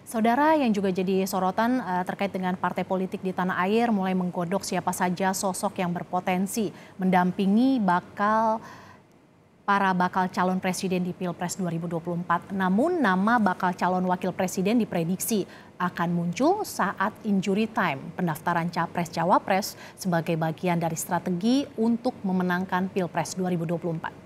Saudara, yang juga jadi sorotan terkait dengan partai politik di tanah air mulai menggodok siapa saja sosok yang berpotensi mendampingi para bakal calon presiden di Pilpres 2024. Namun nama bakal calon wakil presiden diprediksi akan muncul saat injury time pendaftaran Capres-Cawapres sebagai bagian dari strategi untuk memenangkan Pilpres 2024.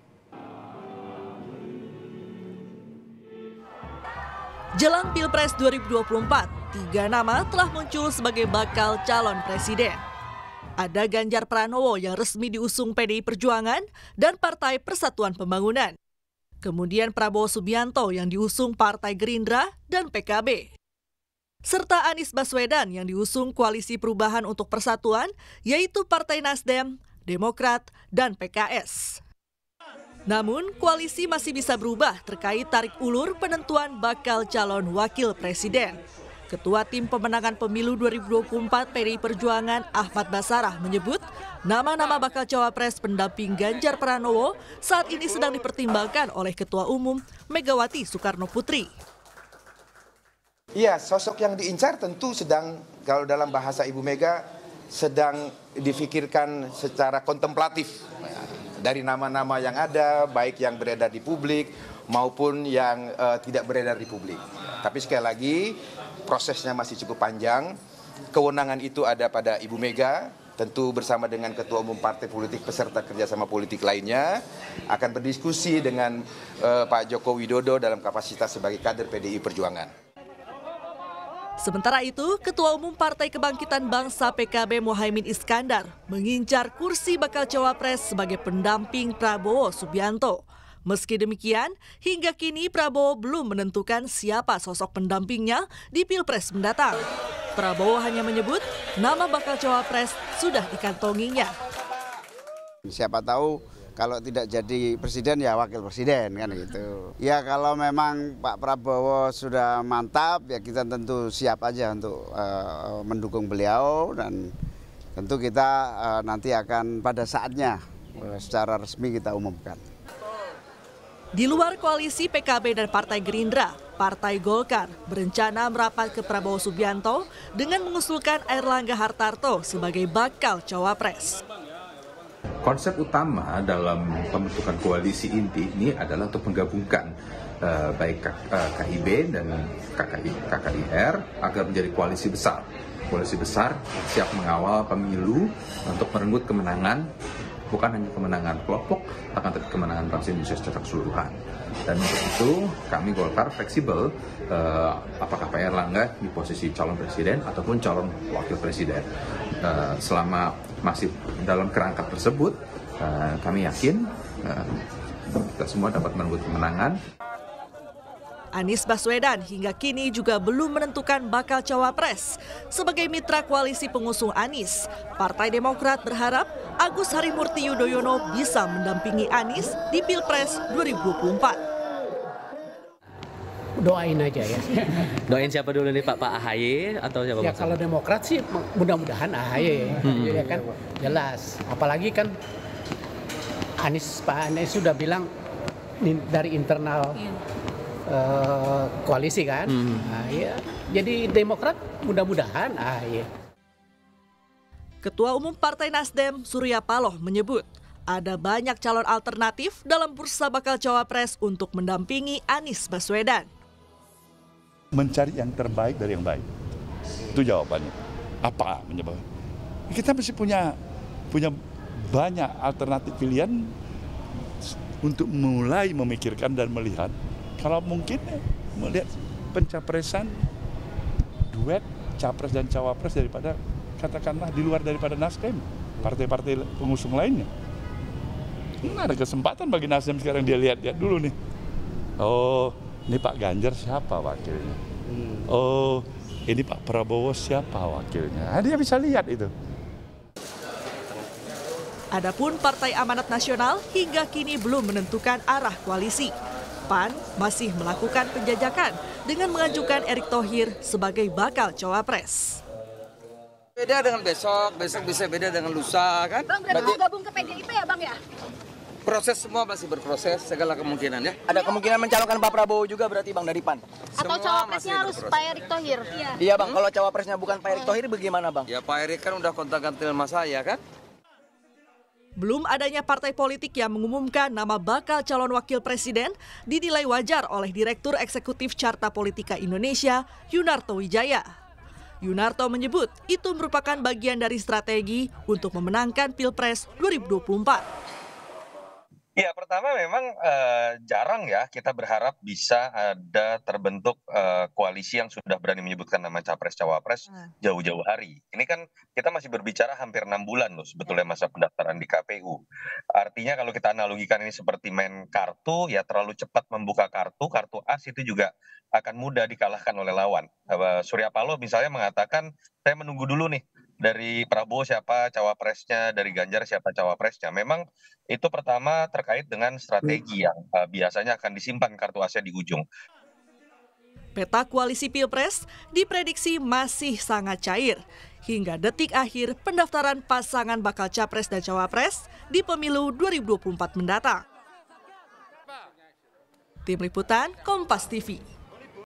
Jelang Pilpres 2024, 3 nama telah muncul sebagai bakal calon presiden. Ada Ganjar Pranowo yang resmi diusung PDI Perjuangan dan Partai Persatuan Pembangunan. Kemudian Prabowo Subianto yang diusung Partai Gerindra dan PKB. Serta Anies Baswedan yang diusung Koalisi Perubahan untuk Persatuan, yaitu Partai Nasdem, Demokrat, dan PKS. Namun, koalisi masih bisa berubah terkait tarik ulur penentuan bakal calon wakil presiden. Ketua Tim Pemenangan Pemilu 2024 PDI Perjuangan Ahmad Basarah menyebut nama-nama bakal cawapres pendamping Ganjar Pranowo saat ini sedang dipertimbangkan oleh Ketua Umum Megawati Soekarno Putri. Iya, sosok yang diincar tentu sedang, kalau dalam bahasa Ibu Mega, sedang difikirkan secara kontemplatif. Dari nama-nama yang ada, baik yang beredar di publik maupun yang tidak beredar di publik. Tapi sekali lagi, prosesnya masih cukup panjang. Kewenangan itu ada pada Ibu Mega, tentu bersama dengan Ketua Umum Partai Politik peserta kerjasama politik lainnya, akan berdiskusi dengan Pak Joko Widodo dalam kapasitas sebagai kader PDI Perjuangan. Sementara itu, Ketua Umum Partai Kebangkitan Bangsa PKB Muhaimin Iskandar mengincar kursi bakal cawapres sebagai pendamping Prabowo Subianto. Meski demikian, hingga kini Prabowo belum menentukan siapa sosok pendampingnya di Pilpres mendatang. Prabowo hanya menyebut nama bakal cawapres sudah dikantonginya. Siapa tahu kalau tidak jadi presiden ya wakil presiden kan gitu. Ya kalau memang Pak Prabowo sudah mantap ya kita tentu siap aja untuk mendukung beliau dan tentu kita nanti akan pada saatnya secara resmi kita umumkan. Di luar koalisi PKB dan Partai Gerindra, Partai Golkar berencana merapat ke Prabowo Subianto dengan mengusulkan Airlangga Hartarto sebagai bakal cawapres. Konsep utama dalam pembentukan koalisi inti ini adalah untuk menggabungkan baik KIB dan KKIR agar menjadi koalisi besar. Koalisi besar siap mengawal pemilu untuk merenggut kemenangan, bukan hanya kemenangan kelompok, akan tetapi kemenangan bangsa Indonesia secara keseluruhan. Dan untuk itu kami Golkar fleksibel apakah Pak Airlangga di posisi calon presiden ataupun calon wakil presiden. Selama masih dalam kerangka tersebut, kami yakin kita semua dapat merenggut kemenangan. Anies Baswedan hingga kini juga belum menentukan bakal cawapres. Sebagai mitra koalisi pengusung Anies, Partai Demokrat berharap Agus Harimurti Yudhoyono bisa mendampingi Anies di Pilpres 2024. Doain aja ya. Doain siapa dulu nih Pak AHY atau siapa? Ya kalau Demokrat sih mudah-mudahan AHY ya kan jelas. Apalagi kan Pak Anies sudah bilang dari internal koalisi kan. Nah, ya. Jadi Demokrat mudah-mudahan AHY. Ketua Umum Partai Nasdem Surya Paloh menyebut ada banyak calon alternatif dalam bursa bakal cawapres untuk mendampingi Anies Baswedan. Mencari yang terbaik dari yang baik. Itu jawabannya. Apa menyebabkan? Kita masih punya banyak alternatif pilihan untuk mulai memikirkan dan melihat kalau mungkin melihat pencapresan duet capres dan cawapres daripada katakanlah di luar daripada Nasdem, partai-partai pengusung lainnya. Nah, ada kesempatan bagi Nasdem sekarang dia lihat dulu nih. Oh, ini Pak Ganjar siapa wakilnya? Oh, ini Pak Prabowo siapa wakilnya? Nah, dia bisa lihat itu. Adapun Partai Amanat Nasional hingga kini belum menentukan arah koalisi. PAN masih melakukan penjajakan dengan mengajukan Erick Thohir sebagai bakal cawapres. Beda dengan besok bisa beda dengan lusa kan? Bang, berarti mau gabung ke PDIP ya Bang ya? Proses semua masih berproses, segala kemungkinan ya. Ada kemungkinan mencalonkan Pak Prabowo juga berarti Bang dari PAN? Atau cawapresnya harus Pak Erick Thohir? Iya Bang, kalau cawapresnya bukan Pak Erick Thohir bagaimana Bang? Ya Pak Erick kan udah kontak-kantil sama saya kan. Belum adanya partai politik yang mengumumkan nama bakal calon wakil presiden dinilai wajar oleh Direktur Eksekutif Carta Politika Indonesia, Yunarto Wijaya. Yunarto menyebut itu merupakan bagian dari strategi untuk memenangkan Pilpres 2024. Ya, pertama memang jarang ya kita berharap bisa ada terbentuk koalisi yang sudah berani menyebutkan nama capres-cawapres jauh-jauh hari. Ini kan kita masih berbicara hampir 6 bulan loh sebetulnya masa pendaftaran di KPU. Artinya kalau kita analogikan ini seperti main kartu, ya terlalu cepat membuka kartu as itu juga akan mudah dikalahkan oleh lawan. Surya Paloh misalnya mengatakan, saya menunggu dulu nih, dari Prabowo siapa cawapresnya, dari Ganjar siapa cawapresnya. Memang itu pertama terkait dengan strategi yang biasanya akan disimpan kartu asnya di ujung. Peta koalisi Pilpres diprediksi masih sangat cair hingga detik akhir pendaftaran pasangan bakal capres dan cawapres di pemilu 2024 mendatang. Tim Liputan Kompas TV.